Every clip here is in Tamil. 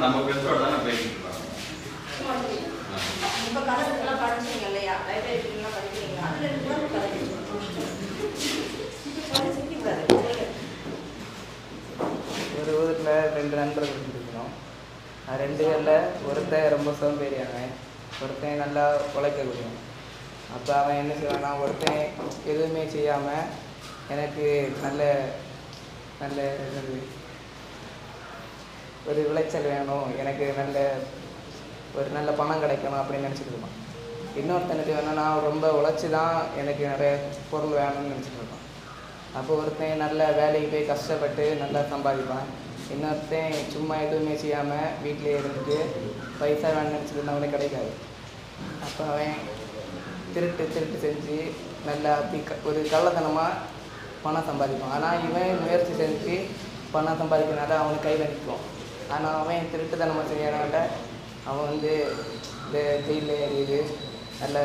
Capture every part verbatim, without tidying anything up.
நம்ம ஃப்ரெண்ட்ஸோட தான் பேசிட்டு இருக்கோம். இப்போ கதை படிச்சீங்க இல்லையா, லைப்ரரிலாம் படிக்கிறீங்களா? அதில் இருந்து கதை ஒரு ஊரில் ரெண்டு நண்பர்கள் இருக்கணும். ரெண்டு பேரில் ஒருத்தன் ரொம்ப சோம்பேறியானவன், ஒருத்தன் நல்லா உழைக்கக்கூடியவன். அப்போ அவன் என்ன செய்வான்னா, ஒருத்தன் எதுவுமே செய்யாமல் எனக்கு நல்ல நல்ல என்னது ஒரு விளைச்சல் வேணும், எனக்கு நல்ல ஒரு நல்ல பணம் கிடைக்கணும் அப்படின்னு நினச்சிட்டு இருப்பான். இன்னொருத்தனுக்கு வேணால் நான் ரொம்ப உழைச்சி தான் எனக்கு நிறைய பொருள் வேணும்னு நினச்சிட்டு இருப்பான். அப்போ ஒருத்தன் நல்ல வேலைக்கு போய் கஷ்டப்பட்டு நல்லா சம்பாதிப்பான். இன்னொருத்தன் சும்மா எதுவுமே செய்யாமல் வீட்டிலே இருந்துட்டு பைசா வேணும்னு நினச்சிட்டு இருந்தவனே கிடைக்காது. அப்போ அவன் திருட்டு திருட்டு செஞ்சு நல்லா அப்படி க ஒரு கள்ளத்தனமாக பணம் சம்பாதிப்பான். ஆனால் இவன் முயற்சி செஞ்சு பணம் சம்பாதிக்கிறனால அவனுக்கு கையில் நிற்கும். ஆனால் அவன் திருட்டுத்தனமாக செய்யறனால அவன் வந்து இந்த ஜெயிலில் ஏறியது நல்ல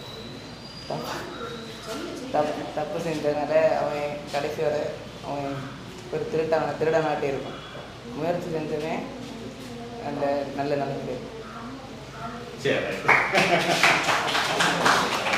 தப்பு தப்பு செஞ்சதுனால அவன் கடைசி வரை அவன் ஒரு திருட்டான திருடனாட்டே இருப்பான். முயற்சி செஞ்சவனே நல்ல நல்ல நிலைமையில் இருக்கும். சரி.